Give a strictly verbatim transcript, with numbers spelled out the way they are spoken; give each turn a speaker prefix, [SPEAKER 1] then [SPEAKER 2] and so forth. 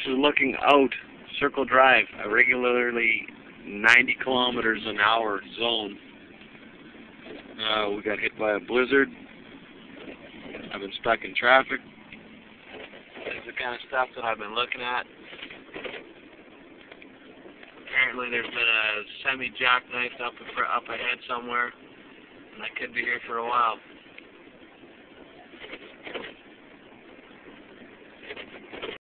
[SPEAKER 1] is looking out Circle Drive, a regularly ninety kilometers an hour zone. Uh, we got hit by a blizzard. I've been stuck in traffic. This is the kind of stuff that I've been looking at. Apparently there's been a semi-jackknife up, up ahead somewhere, and I could be here for a while.